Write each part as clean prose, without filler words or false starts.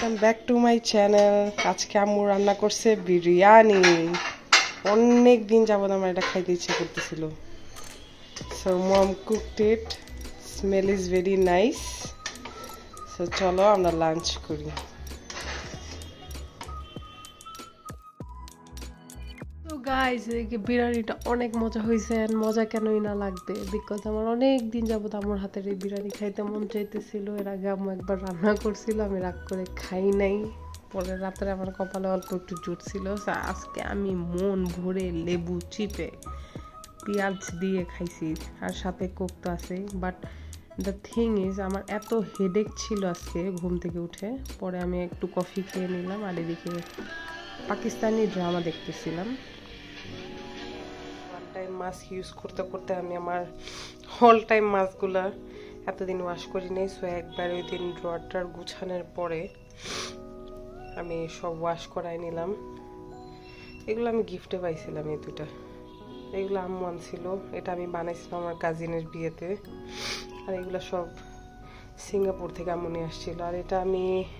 Welcome back to my channel. আজকে আম্মু রান্না করছে বিরিয়ানি। অনেক দিন যাবত আমার এটা খাইতে ইচ্ছে করতেছিল। So mom cooked it, smell is very nice. So চলো আমরা লাঞ্চ করি। তো গাইস, বিরিয়ানিটা অনেক মজা হয়েছে। মজা কেনই না লাগবে, বিকজ আমার অনেক দিন যাবত আমার হাতের এই বিরিয়ানি খাইতে মন চাইতেছিল। এর আগে আম্মু একবার রান্না করছিল, আমি রাগ করে খাই নাই। পরে রাত্রে আমার কপালে অল্প একটু জুট ছিল। আজকে আমি মন ভরে লেবু চিপে পেঁয়াজ দিয়ে খাইছি, আর সাথে কোক তো আছে। বাট দ্য থিং ইজ, আমার এত হেডেক ছিল আজকে ঘুম থেকে উঠে। পরে আমি একটু কফি খেয়ে নিলাম, আর এদিকে পাকিস্তানি ড্রামা দেখতেছিলাম। ওয়ান টাইম মাস্ক ইউজ করতে করতে আমি আমার অল টাইম মাস্কগুলা এতদিন ওয়াশ করি নাই। সো একবার ওই দিন ড্রয়ারটার গুছানোর পরে আমি সব ওয়াশ করাই নিলাম। এগুলো আমি গিফটে পাইছিলাম, এই দুটা। এগুলো আম্মু আনছিল, এটা আমি বানাইছিলাম আমার কাজিনের বিয়েতে। আর এগুলো সব সিঙ্গাপুর থেকে আম্মু নিয়ে আসছিল। আর এটা আমি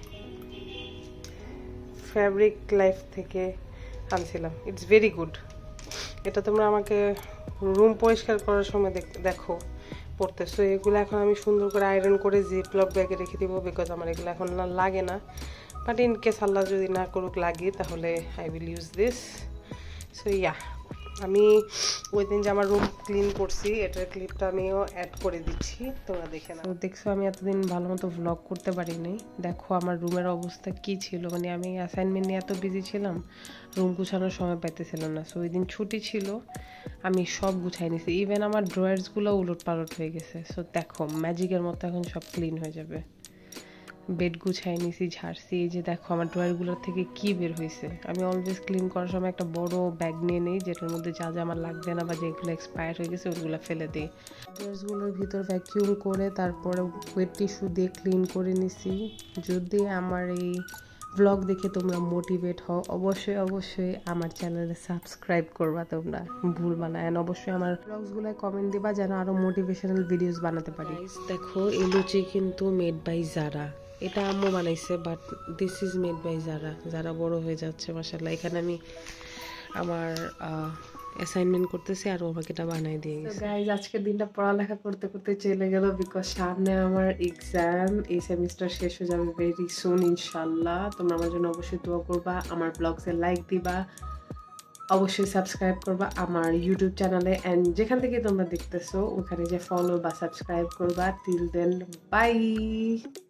ফ্যাব্রিক লাইফ থেকে আনছিলাম। It's very good. এটা তোমরা আমাকে রুম পরিষ্কার করার সময় দেখো পড়তেছো। এগুলো এখন আমি সুন্দর করে আয়রন করে জিপলক ব্যাগে রেখে দিব, বিকজ আমার এগুলো এখন লাগে না। বাট ইন কেস আল্লাহ যদি না করুক লাগে, তাহলে I will use this. So yeah, আমি ওই দিন যে আমার রুম ক্লিন করছি, এটার ক্লিপটা আমিও অ্যাড করে দিচ্ছি, তোমরা দেখে নাও। দেখছো আমি এতদিন ভালো মতো ভ্লগ করতে পারিনি। দেখো আমার রুমের অবস্থা কি ছিল। মানে আমি অ্যাসাইনমেন্ট নিয়ে এত বিজি ছিলাম, রুম গুছানোর সময় পাইতেছিলাম না। সো ওই দিন ছুটি ছিল, আমি সব গুছাই নিছি। ইভেন আমার ড্রয়ার্সগুলো উলট পালট হয়ে গেছে। সো দেখো ম্যাজিকের মতো এখন সব ক্লিন হয়ে যাবে। বেড গুছাই নিছি, ঝাড়ছি। এই যে দেখো আমার ড্রয়ারগুলোর থেকে কি বের হয়েছে। আমি অলওয়েজ ক্লিন করার সময় একটা বড় ব্যাগ নিয়ে নিই, যেটার মধ্যে যা যা আমার লাগবে না বা যেগুলো এক্সপায়ার হয়ে গেছে ওগুলো ফেলে দিই। ড্রয়ার্সগুলোর ভিতর ভ্যাকিউম করে তারপরে ওয়েট টিস্যু দিয়ে ক্লিন করে নিছি। যদি আমার এই ব্লগ দেখে তোমরা মোটিভেট হও, অবশ্যই অবশ্যই আমার চ্যানেলে সাবস্ক্রাইব করবা, তোমরা ভুলবা না। অ্যান্ড অবশ্যই আমার ব্লগসগুলোয় কমেন্ট দিবা, যেন আরও মোটিভেশনাল ভিডিওস বানাতে পারি। দেখো এই লুচি কিন্তু মেড বাই জারা। এটা আম্মু বানাইছে, but this is made by Zara. যারা বড় হয়ে যাচ্ছে মাশাআল্লাহ। এখানে আমি আমার অ্যাসাইনমেন্ট করতেছি, আর আমাকে এটা বানাই দিয়ে গেছে। গাইজ, আজকের দিনটা পড়ালেখা করতে করতে চলে গেল, বিকজ সামনে আমার এক্সাম। এই সেমিস্টার শেষ হয়ে যাবে ভেরি সুন ইনশাল্লাহ। তোমরা আমার জন্য অবশ্যই দোয়া করবা, আমার ব্লগসে লাইক দিবা, অবশ্যই সাবস্ক্রাইব করবা আমার ইউটিউব চ্যানেলে। অ্যান্ড যেখান থেকে তোমরা দেখতেছো ওখানে যে ফলো বা সাবস্ক্রাইব করবা। Till then, by.